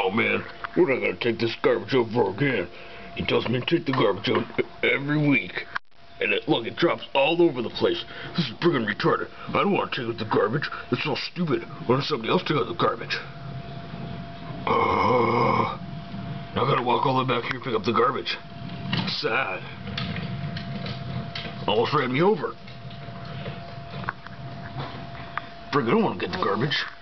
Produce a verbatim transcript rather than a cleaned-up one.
Oh man, we're not gonna take this garbage over again. He tells me to take the garbage out every week. And it, look, it drops all over the place. This is friggin' retarded. I don't want to take out the garbage. That's all stupid. Why don't somebody else take out the garbage? Uh, now I gotta walk all the way back here and pick up the garbage. Sad. Almost ran me over. Friggin', I don't want to get the garbage.